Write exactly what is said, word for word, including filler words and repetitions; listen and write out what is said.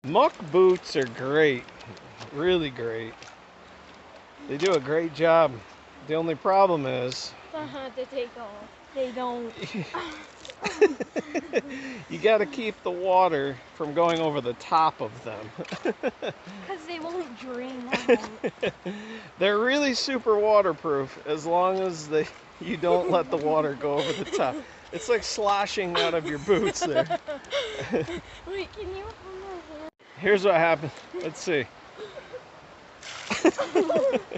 Muck boots are great, really great. They do a great job. The only problem is Uh-huh, they take off. They don't. you got to keep the water from going over the top of them. Because they won't drain out. They're really super waterproof as long as they you don't let the water go over the top. It's like sloshing out of your boots there. Wait, can you hold my hand? Here's what happened. Let's see.